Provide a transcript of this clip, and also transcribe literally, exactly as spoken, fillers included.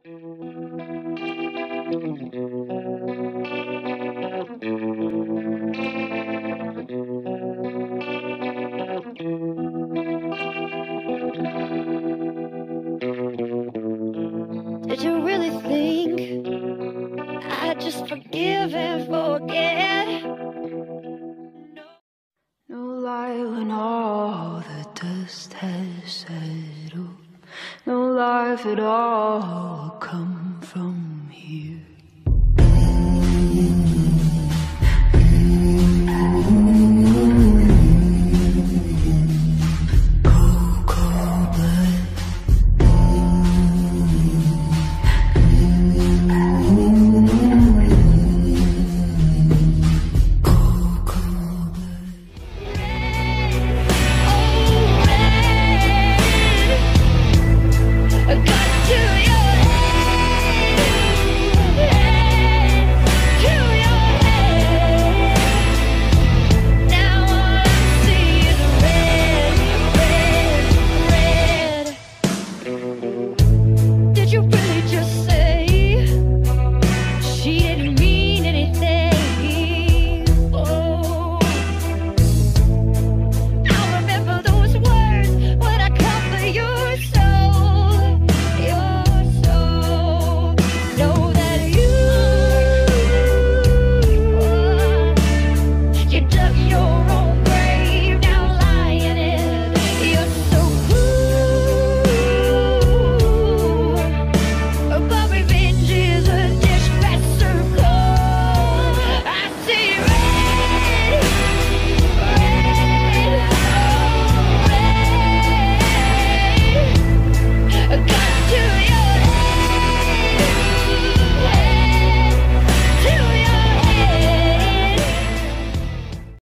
Did you really think I'd just forgive and forget? No lie when all the dust has settled. No life at all come